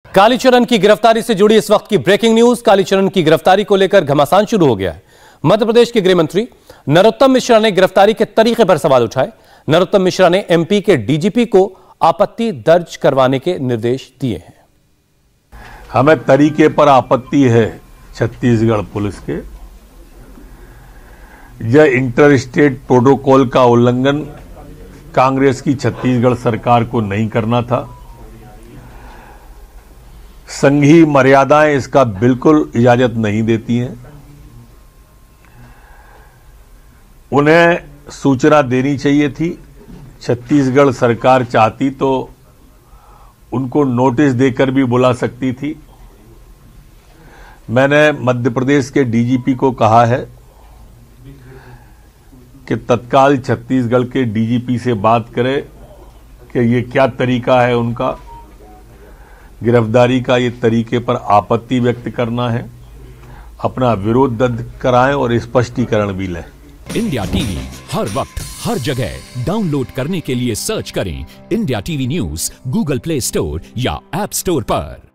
कालीचरण की गिरफ्तारी से जुड़ी इस वक्त की ब्रेकिंग न्यूज। कालीचरण की गिरफ्तारी को लेकर घमासान शुरू हो गया है। मध्य प्रदेश के गृह मंत्री नरोत्तम मिश्रा ने गिरफ्तारी के तरीके पर सवाल उठाए। नरोत्तम मिश्रा ने एमपी के डीजीपी को आपत्ति दर्ज करवाने के निर्देश दिए हैं। हमें तरीके पर आपत्ति है छत्तीसगढ़ पुलिस के। यह इंटर स्टेट प्रोटोकॉल का उल्लंघन कांग्रेस की छत्तीसगढ़ सरकार को नहीं करना था। संघीय मर्यादाएं इसका बिल्कुल इजाजत नहीं देती हैं। उन्हें सूचना देनी चाहिए थी। छत्तीसगढ़ सरकार चाहती तो उनको नोटिस देकर भी बुला सकती थी। मैंने मध्य प्रदेश के डीजीपी को कहा है कि तत्काल छत्तीसगढ़ के डीजीपी से बात करें कि ये क्या तरीका है उनका गिरफ्तारी का। ये तरीके पर आपत्ति व्यक्त करना है, अपना विरोध दर्ज कराएं और स्पष्टीकरण भी लें। इंडिया टीवी हर वक्त हर जगह डाउनलोड करने के लिए सर्च करें India TV news Google Play Store या ऐप स्टोर पर।